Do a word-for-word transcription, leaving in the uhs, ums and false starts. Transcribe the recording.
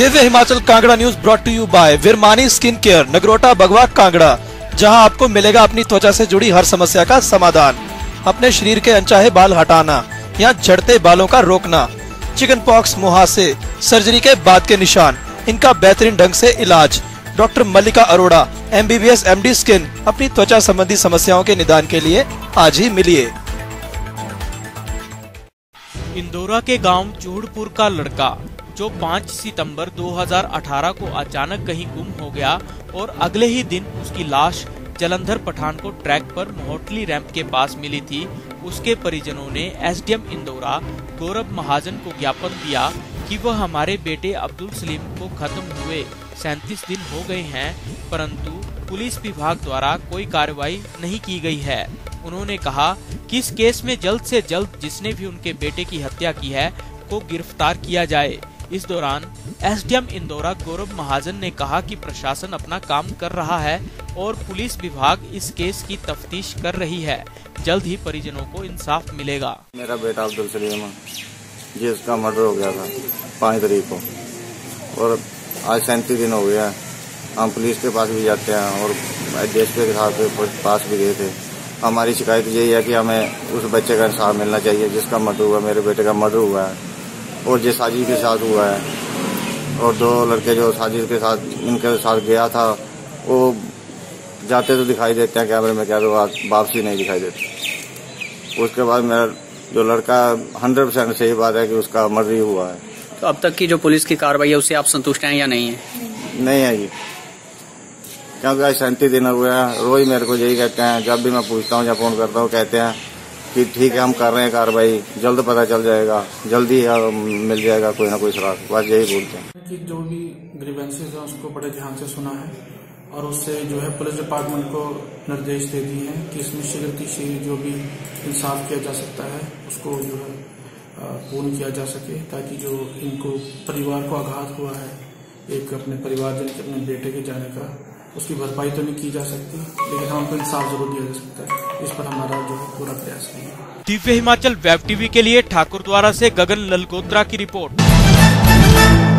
Divya Himachal Kangra news brought to you by Virmani skin care, Nagrota Bagwan Kangra, जहां आपको मिलेगा अपनी त्वचा से जुड़ी हर समस्या का समाधान। अपने शरीर के अनचाहे बाल हटाना या झड़ते बालों का रोकना, चिकन पॉक्स, मुहासे, सर्जरी के बाद के निशान, इनका बेहतरीन ढंग से इलाज। Doctor Mallika Arora, M B B S M D skin, अपनी त्वचा संबंधी समस्याओं के निदान के लिए आज ही मिलिए। इंदौरा के गांव चूड़पुर का लड़का जो पाँच सितंबर दो हज़ार अठारह को अचानक कहीं गुम हो गया और अगले ही दिन उसकी लाश जलंधर पठानकोट ट्रैक पर मोहटली रैंप के पास मिली थी, उसके परिजनों ने S D M Indora Gaurav Mahajan को ज्ञापन दिया कि वह हमारे बेटे अब्दुल सलीम को खत्म हुए सैंतीस दिन हो गए हैं, परंतु पुलिस विभाग द्वारा कोई कार्रवाई नहीं की गई है। उन्होंने कहा कि इस केस में जल्द से जल्द जिसने भी उनके बेटे की हत्या की है को गिरफ्तार किया जाए। इस दौरान S D M Indora Gaurav Mahajan ने कहा कि प्रशासन अपना काम कर रहा है और पुलिस विभाग इस केस की तफ्तीश कर रही है, जल्द ही परिजनों को इंसाफ मिलेगा। मेरा बेटा अब्दुल सलीम जिसका मर्डर हो गया था पाँच तारीख को, और आज सैंतीस दिन हो गया। हम पुलिस के पास भी जाते हैं और डी एस पी के साथ पास भी गए थे। हमारी शिकायत यही है कि हमें उस बच्चे का इंसाफ मिलना चाहिए जिसका मर्डर हुआ, मेरे बेटे का मर्डर हुआ है और जो साजिश के साथ हुआ है। और दो लड़के जो साजिश के साथ इनके साथ गया था वो जाते तो दिखाई देते हैं कैमरे में, क्या तो वापसी नहीं दिखाई देती। उसके बाद मेरा जो लड़का हंड्रेड परसेंट सही बात है कि उसका मर्डर ही हुआ है। तो अब तक की जो पुलिस की कार्रवाई है उससे आप संतुष्ट हैं या नहीं है? नहीं है जी, क्योंकि आज सैंतीस दिन हुए हैं। रोज मेरे को यही कहते हैं, जब भी मैं पूछता हूँ या फोन करता हूँ कहते हैं कि ठीक है हम कर रहे हैं कार्रवाई, जल्द पता चल जाएगा, जल्दी मिल जाएगा कोई ना कोई सुराग। बस यही बोलते हैं कि जो भी ग्रीवेंसेस है उसको बड़े ध्यान से सुना है और उससे जो है पुलिस डिपार्टमेंट को निर्देश दे दिए हैं कि इसमें शीघ्र की शीघ्र जो भी इंसाफ किया जा सकता है उसको जो है पूर्ण किया जा सके, ताकि जो इनको परिवार को आघात हुआ है एक अपने परिवारजन के अपने बेटे के जाने का, उसकी भरपाई तो नहीं की जा सकती लेकिन हमको इंसाफ जरूर दिया जा सकता है। इस पर हमारा जो है पूरा प्रयास है। दिव्य हिमाचल वेब टीवी के लिए ठाकुर द्वारा से गगन ललगोत्रा की रिपोर्ट।